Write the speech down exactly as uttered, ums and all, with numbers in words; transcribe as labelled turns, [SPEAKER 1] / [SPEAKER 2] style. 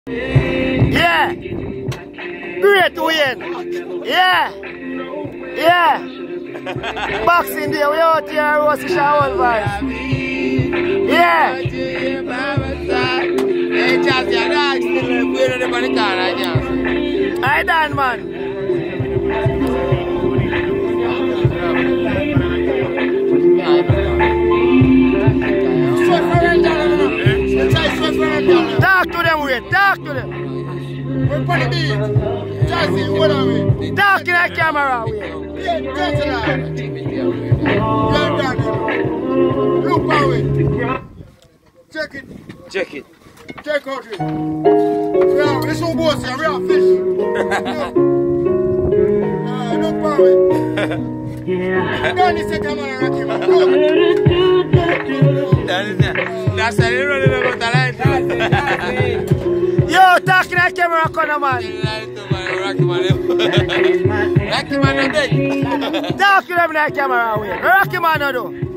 [SPEAKER 1] Yeah. Great win. Yeah. Yeah. Boxing day, we out here, Rosy Shaw vibes. Yeah. I done, man. Talk to them, wait. Talk to them.
[SPEAKER 2] We're on the beach. Jazzy, what are we?
[SPEAKER 1] Talk to that camera, wait.
[SPEAKER 2] Yeah, touch it out. Well done. Look how it. Check it.
[SPEAKER 3] Check it.
[SPEAKER 2] Check out it. Yeah, this whole boat here, we are fish. Uh, look how it. Don't you say camera, Rocky, man. Look.
[SPEAKER 3] That's a little bit about the light.
[SPEAKER 1] Yo, talk to that camera, corner, man.
[SPEAKER 3] Rocky man. Rocky man, no dead.
[SPEAKER 1] Talk to them that camera, wait. Rocky man, no do.